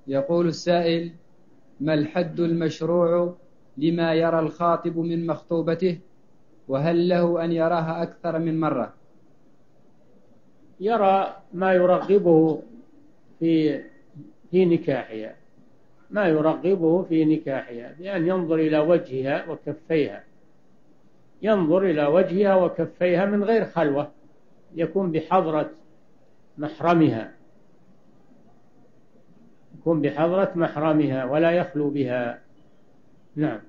يقول السائل: ما الحد المشروع لما يرى الخاطب من مخطوبته، وهل له أن يراها أكثر من مرة؟ يرى ما يرغبه في نكاحها، ما يرغبه في نكاحها، بأن ينظر إلى وجهها وكفيها، ينظر إلى وجهها وكفيها من غير خلوة، يكون بحضرة محرمها، يكون بحضرة محرمها ولا يخلو بها. نعم.